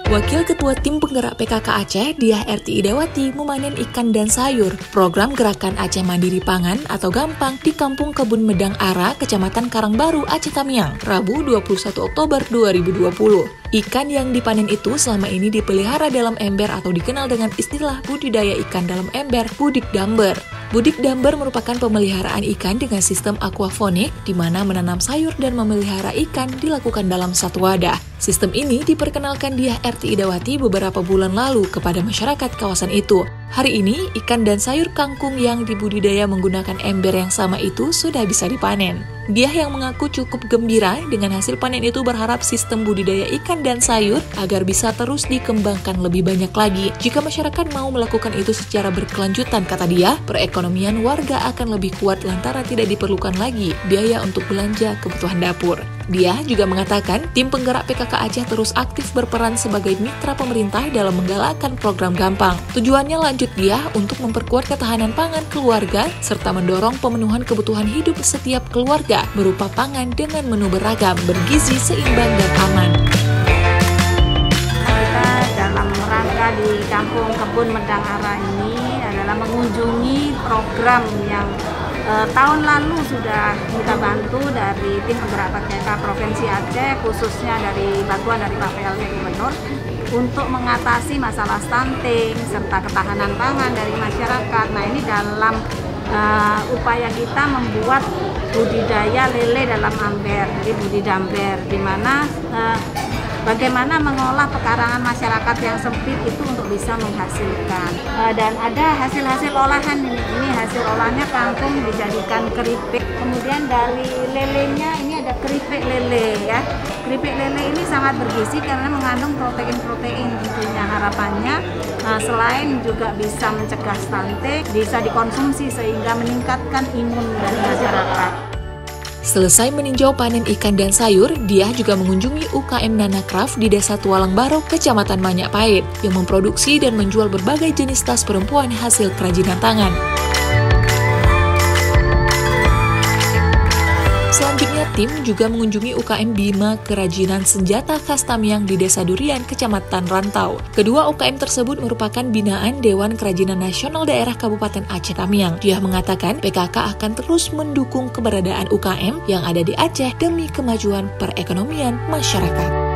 Wakil Ketua Tim Penggerak PKK Aceh, Diah Erti Idawati, memanen ikan dan sayur. Program Gerakan Aceh Mandiri Pangan atau Gampang di Kampung Kebun Medang Ara, Kecamatan Karangbaru, Aceh Tamiang, Rabu 21 Oktober 2020. Ikan yang dipanen itu selama ini dipelihara dalam ember atau dikenal dengan istilah budidaya ikan dalam ember, budik damber. Budik damber merupakan pemeliharaan ikan dengan sistem aquaponik, di mana menanam sayur dan memelihara ikan dilakukan dalam satu wadah. Sistem ini diperkenalkan Diah Erti Idawati beberapa bulan lalu kepada masyarakat kawasan itu. Hari ini, ikan dan sayur kangkung yang dibudidaya menggunakan ember yang sama itu sudah bisa dipanen. Diah yang mengaku cukup gembira dengan hasil panen itu berharap sistem budidaya ikan dan sayur agar bisa terus dikembangkan lebih banyak lagi. Jika masyarakat mau melakukan itu secara berkelanjutan, kata dia, perekonomian warga akan lebih kuat lantaran tidak diperlukan lagi biaya untuk belanja kebutuhan dapur. Dia juga mengatakan tim penggerak PKK Aceh terus aktif berperan sebagai mitra pemerintah dalam menggalakkan program Gampang. Tujuannya, lanjut dia, untuk memperkuat ketahanan pangan keluarga serta mendorong pemenuhan kebutuhan hidup setiap keluarga berupa pangan dengan menu beragam, bergizi, seimbang, dan aman. Kita dalam rangka di Kampung Kebun Medang Ara ini adalah mengunjungi program yang tahun lalu sudah kita bantu dari tim penggerak PKK Provinsi Aceh, khususnya dari bantuan dari Pak PLT Gubernur untuk mengatasi masalah stunting serta ketahanan pangan dari masyarakat. Nah, ini dalam upaya kita membuat budidaya lele dalam ember, jadi budidamber, di mana bagaimana mengolah pekarangan masyarakat yang sempit itu untuk bisa menghasilkan. Dan ada hasil-hasil olahan ini hasil olahannya kangkung dijadikan keripik. Kemudian dari lelenya ini ada keripik lele ya. Keripik lele ini sangat bergizi karena mengandung protein-protein tentunya. Harapannya selain juga bisa mencegah stunting, bisa dikonsumsi sehingga meningkatkan imun dari masyarakat. Selesai meninjau panen ikan dan sayur, dia juga mengunjungi UKM Nana Craft di Desa Tualang Barok, Kecamatan Manyak Pahit, yang memproduksi dan menjual berbagai jenis tas perempuan hasil kerajinan tangan. Selanjutnya, tim juga mengunjungi UKM Bima Kerajinan Senjata Khas Tamiang di Desa Durian, Kecamatan Rantau. Kedua UKM tersebut merupakan binaan Dewan Kerajinan Nasional Daerah Kabupaten Aceh Tamiang. Dia mengatakan PKK akan terus mendukung keberadaan UKM yang ada di Aceh demi kemajuan perekonomian masyarakat.